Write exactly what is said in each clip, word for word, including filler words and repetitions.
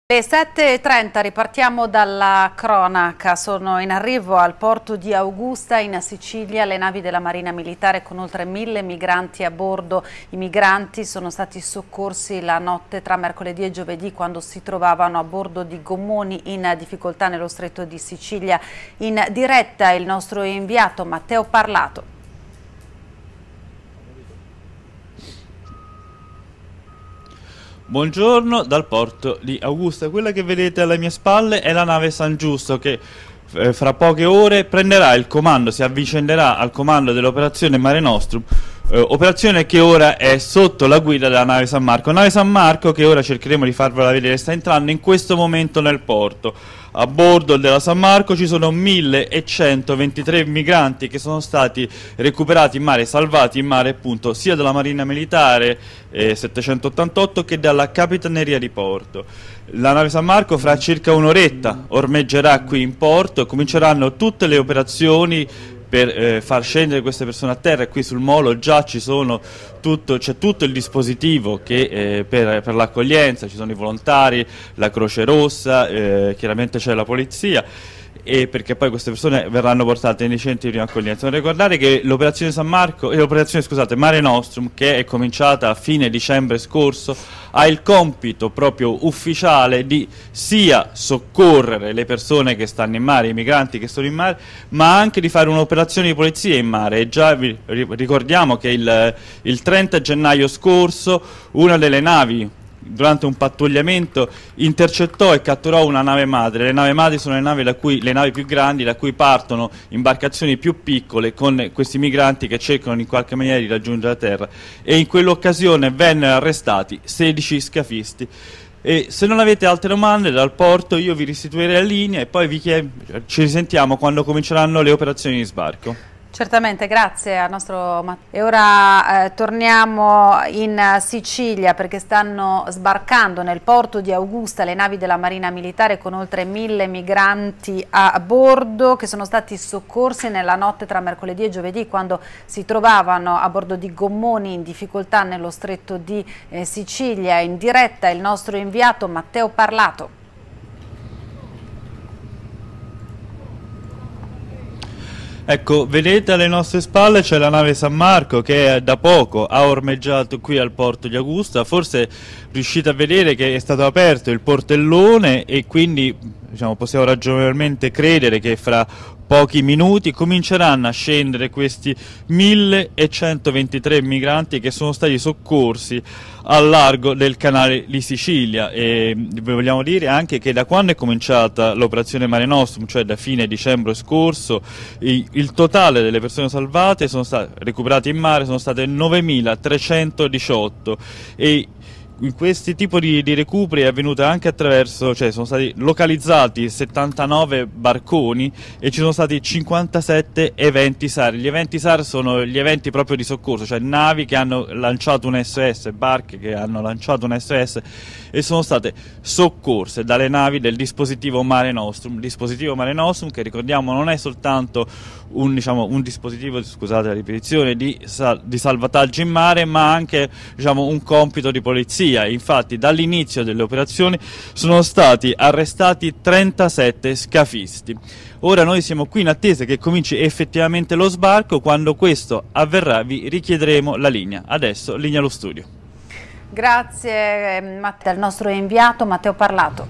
Le sette e trenta ripartiamo dalla cronaca. Sono in arrivo al porto di Augusta in Sicilia le navi della Marina Militare con oltre mille migranti a bordo. I migranti sono stati soccorsi la notte tra mercoledì e giovedì quando si trovavano a bordo di gommoni in difficoltà nello stretto di Sicilia. In diretta il nostro inviato Matteo Parlato. Buongiorno dal porto di Augusta. Quella che vedete alle mie spalle è la nave San Giusto che eh, fra poche ore prenderà il comando, si avvicenderà al comando dell'operazione Mare Nostrum, eh, operazione che ora è sotto la guida della nave San Marco. Nave San Marco che ora cercheremo di farvela vedere, sta entrando in questo momento nel porto. A bordo della San Marco ci sono millecentoventitré migranti che sono stati recuperati in mare, salvati in mare appunto sia dalla Marina Militare eh, settecentottantotto che dalla Capitaneria di Porto. La nave San Marco fra circa un'oretta ormeggerà qui in porto e cominceranno tutte le operazioni per eh, far scendere queste persone a terra. E qui sul molo già ci sono tutto, c'è tutto il dispositivo che, eh, per, per l'accoglienza, ci sono i volontari, la Croce Rossa, eh, chiaramente c'è la polizia, e perché poi queste persone verranno portate nei centri di prima accoglienza. Non ricordare che l'operazione San Marco, eh, l'operazione scusate, Mare Nostrum, che è cominciata a fine dicembre scorso, ha il compito proprio ufficiale di sia soccorrere le persone che stanno in mare, i migranti che sono in mare, ma anche di fare un'operazione di polizia in mare. E già vi ricordiamo che il, il trenta gennaio scorso una delle navi, durante un pattugliamento, intercettò e catturò una nave madre. Le navi madri sono le navi, da cui, le navi più grandi, da cui partono imbarcazioni più piccole con questi migranti che cercano in qualche maniera di raggiungere la terra, e in quell'occasione vennero arrestati sedici scafisti. E se non avete altre domande dal porto io vi restituirei la linea e poi vi ci risentiamo quando cominceranno le operazioni di sbarco. Certamente, grazie al nostro Matteo. E ora eh, torniamo in Sicilia perché stanno sbarcando nel porto di Augusta le navi della Marina Militare con oltre mille migranti a bordo che sono stati soccorsi nella notte tra mercoledì e giovedì quando si trovavano a bordo di gommoni in difficoltà nello stretto di eh, Sicilia. In diretta il nostro inviato Matteo Parlato. Ecco, vedete alle nostre spalle c'è la nave San Marco che da poco ha ormeggiato qui al porto di Augusta. Forse riuscite a vedere che è stato aperto il portellone e quindi diciamo, possiamo ragionevolmente credere che fra pochi minuti cominceranno a scendere questi millecentoventitré migranti che sono stati soccorsi al largo del canale di Sicilia. E vi vogliamo dire anche che da quando è cominciata l'operazione Mare Nostrum, cioè da fine dicembre scorso, il totale delle persone salvate sono state recuperate in mare sono state novemilatrecentodiciotto, e in questi tipi di, di recuperi è avvenuta anche attraverso, cioè sono stati localizzati settantanove barconi e ci sono stati cinquantasette eventi S A R. Gli eventi S A R sono gli eventi proprio di soccorso, cioè navi che hanno lanciato un S O S, barche che hanno lanciato un S O S e sono state soccorse dalle navi del dispositivo Mare Nostrum. Dispositivo Mare Nostrum che, ricordiamo, non è soltanto un, diciamo, un dispositivo, scusate la ripetizione, di, sal di salvataggio in mare, ma anche diciamo, un compito di polizia. Infatti dall'inizio delle operazioni sono stati arrestati trentasette scafisti. Ora noi siamo qui in attesa che cominci effettivamente lo sbarco. Quando questo avverrà vi richiederemo la linea. Adesso linea allo studio. Grazie Matteo, al nostro inviato Matteo Parlato.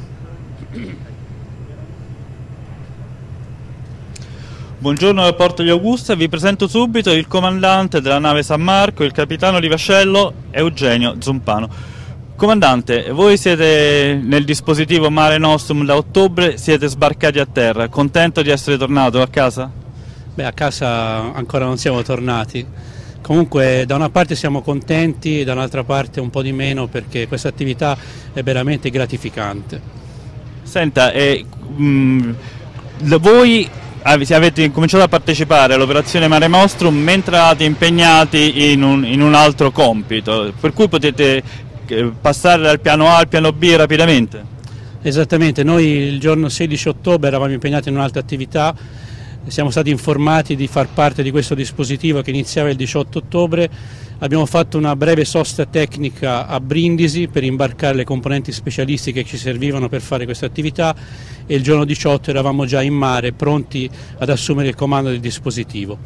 Buongiorno dal porto di Augusta, vi presento subito il comandante della nave San Marco, il capitano di vascello Eugenio Zumpano. Comandante, voi siete nel dispositivo Mare Nostrum da ottobre, siete sbarcati a terra, contento di essere tornato a casa? Beh, a casa ancora non siamo tornati, comunque da una parte siamo contenti, da un'altra parte un po' di meno, perché questa attività è veramente gratificante. Senta, eh, mh, voi avete cominciato a partecipare all'operazione Mare Nostrum mentre eravate impegnati in un, in un altro compito, per cui potete passare dal piano A al piano B rapidamente? Esattamente, noi il giorno sedici ottobre eravamo impegnati in un'altra attività, siamo stati informati di far parte di questo dispositivo che iniziava il diciotto ottobre, Abbiamo fatto una breve sosta tecnica a Brindisi per imbarcare le componenti specialistiche che ci servivano per fare questa attività e il giorno diciotto eravamo già in mare pronti ad assumere il comando del dispositivo.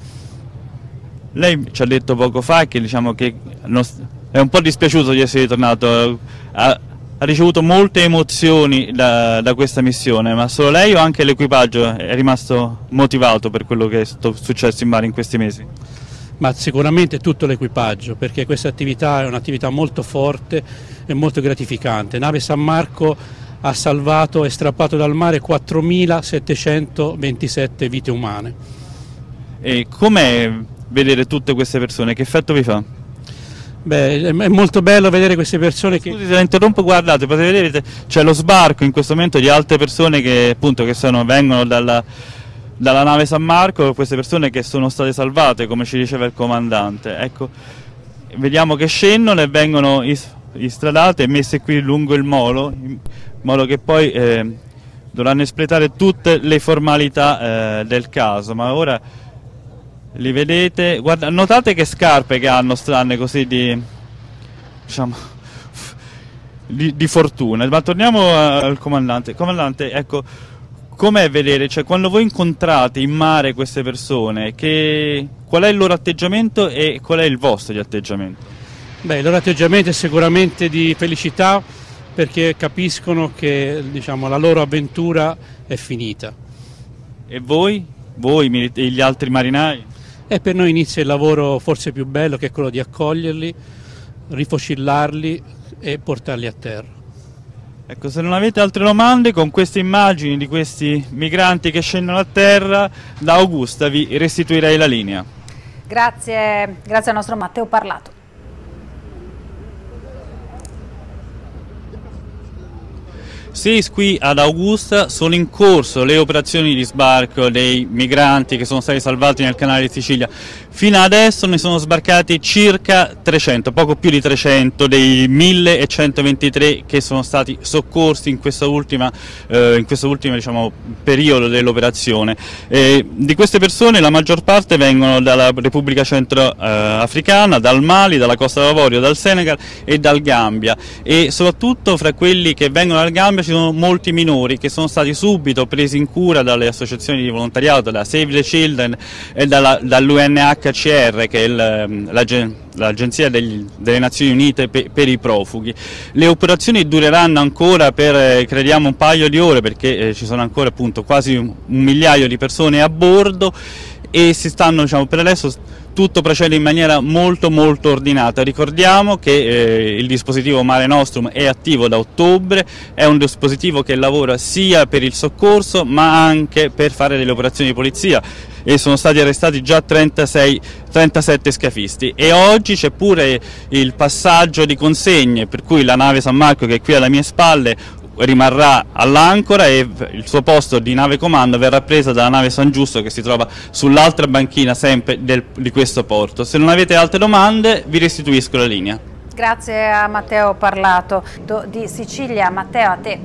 Lei ci ha detto poco fa che, diciamo, che è un po' dispiaciuto di essere tornato, ha, ha ricevuto molte emozioni da, da questa missione, ma solo lei o anche l'equipaggio è rimasto motivato per quello che è successo in mare in questi mesi? Ma sicuramente tutto l'equipaggio, perché questa attività è un'attività molto forte e molto gratificante. Nave San Marco ha salvato e strappato dal mare quattromilasettecentoventisette vite umane. E com'è vedere tutte queste persone? Che effetto vi fa? Beh, è molto bello vedere queste persone che... Scusi se la interrompo, guardate, potete vedere, c'è lo sbarco in questo momento di altre persone che appunto che sono, vengono dalla, dalla nave San Marco, queste persone che sono state salvate, come ci diceva il comandante. Ecco, vediamo che scendono e vengono istradate e messe qui lungo il molo, in modo che poi eh, dovranno espletare tutte le formalità eh, del caso, ma ora... Li vedete? Guarda, notate che scarpe che hanno strane così di, diciamo, di, di fortuna. Ma torniamo al comandante. Comandante, ecco, com'è vedere, cioè quando voi incontrate in mare queste persone, che, qual è il loro atteggiamento e qual è il vostro di atteggiamento? Beh, il loro atteggiamento è sicuramente di felicità, perché capiscono che, diciamo, la loro avventura è finita. E voi? Voi e gli altri marinai? E per noi inizia il lavoro forse più bello, che è quello di accoglierli, rifocillarli e portarli a terra. Ecco, se non avete altre domande, con queste immagini di questi migranti che scendono a terra, da Augusta vi restituirei la linea. Grazie, grazie al nostro Matteo Parlato. Sì, qui ad Augusta sono in corso le operazioni di sbarco dei migranti che sono stati salvati nel canale di Sicilia. Fino ad adesso ne sono sbarcati circa trecento, poco più di trecento dei millecentoventitré che sono stati soccorsi in questa ultima, eh, in questo ultimo diciamo, periodo dell'operazione. Eh, di queste persone la maggior parte vengono dalla Repubblica Centroafricana, dal Mali, dalla Costa d'Avorio, dal Senegal e dal Gambia, e soprattutto fra quelli che vengono dal Gambia ci sono molti minori che sono stati subito presi in cura dalle associazioni di volontariato, da Save the Children e dall'U N H C R, che è l'Agenzia delle Nazioni Unite per, per i profughi. Le operazioni dureranno ancora per, crediamo, un paio di ore, perché eh, ci sono ancora appunto quasi un, un migliaio di persone a bordo e si stanno, diciamo, per adesso tutto procede in maniera molto molto ordinata. Ricordiamo che eh, il dispositivo Mare Nostrum è attivo da ottobre, è un dispositivo che lavora sia per il soccorso ma anche per fare delle operazioni di polizia, e sono stati arrestati già trentasei, trentasette scafisti, e oggi c'è pure il passaggio di consegne, per cui la nave San Marco, che è qui alle mie spalle, rimarrà all'ancora e il suo posto di nave comando verrà presa dalla nave San Giusto, che si trova sull'altra banchina sempre del, di questo porto. Se non avete altre domande vi restituisco la linea. Grazie a Matteo Parlato di Sicilia. Matteo, a te.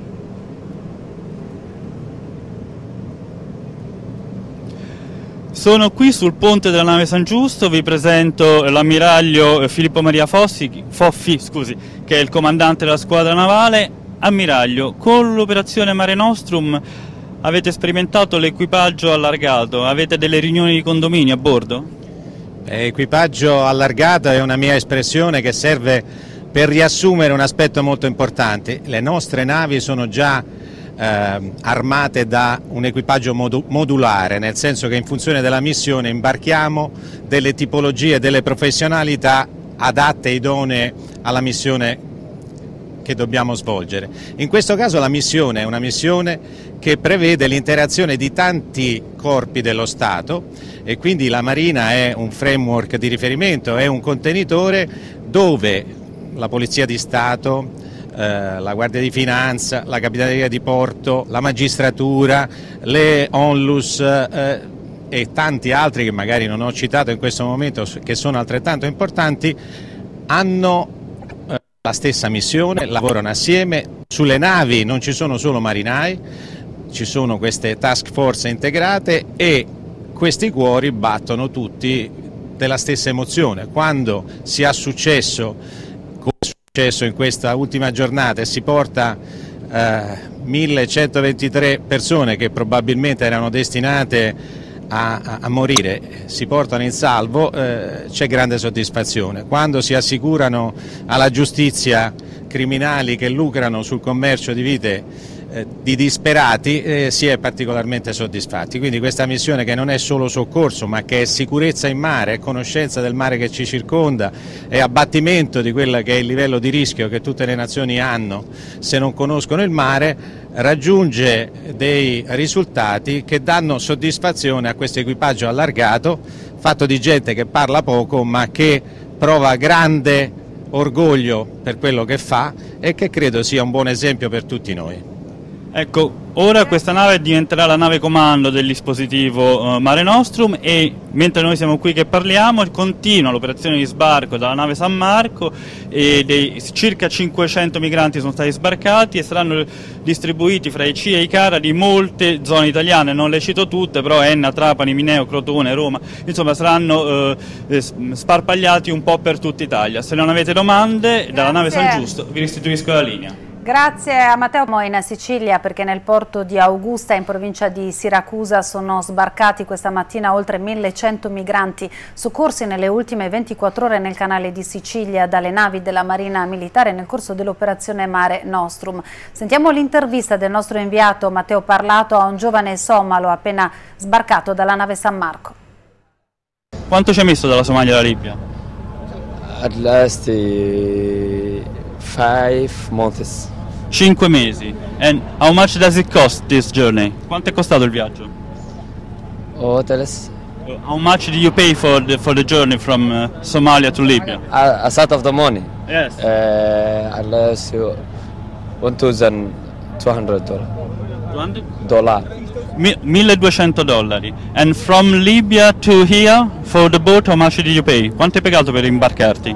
Sono qui sul ponte della nave San Giusto, vi presento l'ammiraglio Filippo Maria Fossi, Foffi, scusi, che è il comandante della squadra navale. Ammiraglio, con l'operazione Mare Nostrum avete sperimentato l'equipaggio allargato, avete delle riunioni di condominio a bordo? Equipaggio allargato è una mia espressione che serve per riassumere un aspetto molto importante. Le nostre navi sono già eh, armate da un equipaggio modu modulare, nel senso che in funzione della missione imbarchiamo delle tipologie, delle professionalità adatte e idonee alla missione che dobbiamo svolgere. In questo caso la missione è una missione che prevede l'interazione di tanti corpi dello Stato, e quindi la Marina è un framework di riferimento, è un contenitore dove la Polizia di Stato, eh, la Guardia di Finanza, la Capitaneria di Porto, la Magistratura, le Onlus eh, e tanti altri che magari non ho citato in questo momento, che sono altrettanto importanti, hanno la stessa missione, lavorano assieme. Sulle navi non ci sono solo marinai, ci sono queste task force integrate, e questi cuori battono tutti della stessa emozione. Quando si ha successo, come è successo in questa ultima giornata, e si porta eh, millecentoventitré persone che probabilmente erano destinate A, a, a morire, si portano in salvo, eh, c'è grande soddisfazione. Quando si assicurano alla giustizia criminali che lucrano sul commercio di vite eh, di disperati, eh, si è particolarmente soddisfatti. Quindi questa missione, che non è solo soccorso ma che è sicurezza in mare, è conoscenza del mare che ci circonda, è abbattimento di quello che è il livello di rischio che tutte le nazioni hanno se non conoscono il mare, raggiunge dei risultati che danno soddisfazione a questo equipaggio allargato, fatto di gente che parla poco ma che prova grande orgoglio per quello che fa e che credo sia un buon esempio per tutti noi. Ecco, ora questa nave diventerà la nave comando del dispositivo uh, Mare Nostrum, e mentre noi siamo qui che parliamo continua l'operazione di sbarco dalla nave San Marco, e dei circa cinquecento migranti sono stati sbarcati e saranno distribuiti fra i C I A e i CARA di molte zone italiane. Non le cito tutte, però Enna, Trapani, Mineo, Crotone, Roma, insomma saranno uh, sparpagliati un po' per tutta Italia. Se non avete domande, Grazie. Dalla nave San Giusto vi restituisco la linea. Grazie a Matteo. Siamo in Sicilia perché nel porto di Augusta, in provincia di Siracusa, sono sbarcati questa mattina oltre millecento migranti soccorsi nelle ultime ventiquattro ore nel canale di Sicilia dalle navi della Marina Militare nel corso dell'operazione Mare Nostrum. Sentiamo l'intervista del nostro inviato Matteo Parlato a un giovane somalo appena sbarcato dalla nave San Marco. Quanto ci hai messo dalla Somalia alla Libia? At last uh, five months. Cinque mesi. And how much does it cost this journey? Quanto è costato il viaggio? Hotels. How much do you pay for the for the journey from uh, Somalia to Libya? A, a sort of the money. Yes. Uh, unless you one thousand two hundred dollar. Dollar. milleduecento dollari. And from Libya to here for the boat, how much did you pay? Quanto hai pagato per imbarcarti?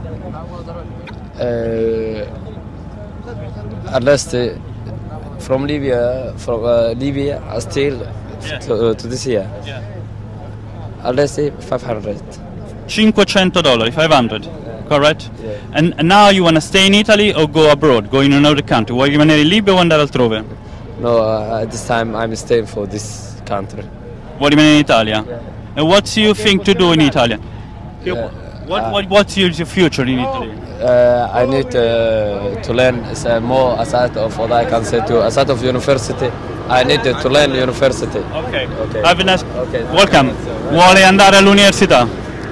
Uh, at least uh, from Libya, from uh, Libya, still yeah. to, uh, to this year. Yeah. At least five hundred. cinquecento dollari, five hundred, correct? Yeah. And, and now you want to stay in Italy or go abroad, go in another country? Vuoi rimanere in Libia o andare altrove? No, uh, at this time I'm staying for this country. Vuoi rimanere in Italia? Yeah. And what do you think to do in Italy? Yeah. What, what, what's your future in Italy? Uh, I need uh, to learn uh, more aside of what I can say to aside of university. I need to learn university. Okay. Okay. Have a nice. Okay. Welcome. Vuole andare all'università?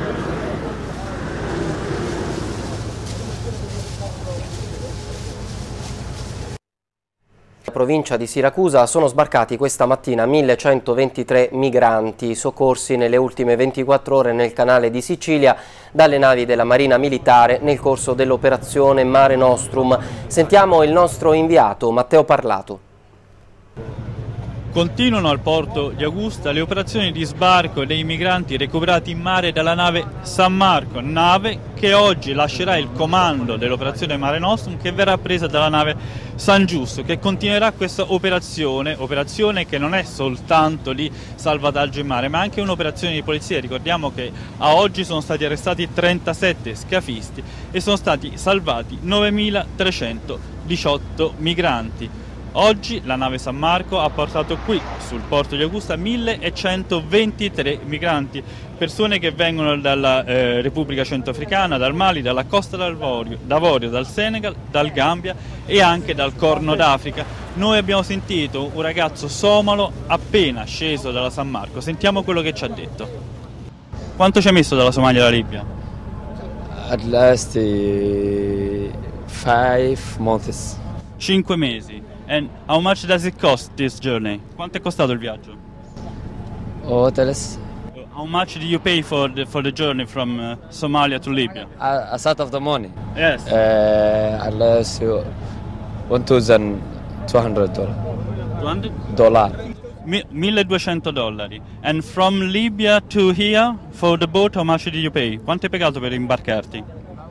Provincia di Siracusa sono sbarcati questa mattina millecentoventitré migranti soccorsi nelle ultime ventiquattro ore nel canale di Sicilia dalle navi della Marina Militare nel corso dell'operazione Mare Nostrum. Sentiamo il nostro inviato Matteo Parlato. Continuano al porto di Augusta le operazioni di sbarco dei migranti recuperati in mare dalla nave San Marco, nave che oggi lascerà il comando dell'operazione Mare Nostrum, che verrà presa dalla nave San Giusto, che continuerà questa operazione, operazione che non è soltanto di salvataggio in mare, ma anche un'operazione di polizia. Ricordiamo che a oggi sono stati arrestati trentasette scafisti e sono stati salvati novemilatrecentodiciotto migranti. Oggi la nave San Marco ha portato qui, sul porto di Augusta, millecentoventitré migranti, persone che vengono dalla eh, Repubblica Centroafricana, dal Mali, dalla Costa d'Avorio, d'Avorio, dal Senegal, dal Gambia e anche dal Corno d'Africa. Noi abbiamo sentito un ragazzo somalo appena sceso dalla San Marco, sentiamo quello che ci ha detto. Quanto ci hai messo dalla Somalia alla Libia? At last uh, five months. Cinque mesi. And how much does it cost this journey? Quanto è costato il viaggio? Hotels. How much do you pay for the for the journey from uh, Somalia to Libya? A, a sort of the money. Yes. Uh, unless you one thousand two hundred dollar. Dollar. milleduecento dollari. And from Libya to here for the boat, how much did you pay? Quanto hai pagato per imbarcarti?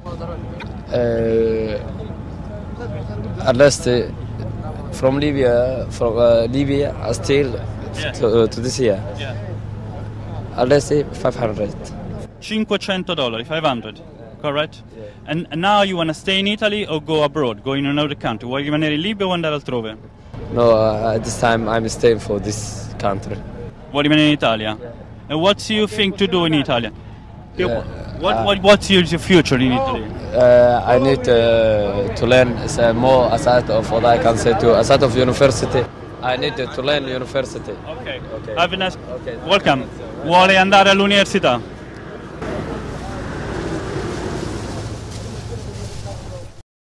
Uh, at least uh, from Libya, from uh, Libya, still yeah. to, uh, to this year. Yeah. At least five hundred. cinquecento dollari, cinquecento, correct? And, and now you want to stay in Italy or go abroad, go in another country? Vuoi rimanere in Libia o andare altrove? No, uh, at this time I'm staying for this country. Vuoi rimanere in Italia? And what do you think to do in Italy? Yeah, what, uh, what, what's your future in Italy? Uh, I need uh, to learn uh, more aside of what I can say to aside of university. I need to learn university. Okay. Okay. Have a nice... Okay. Welcome. Vuole andare all'università?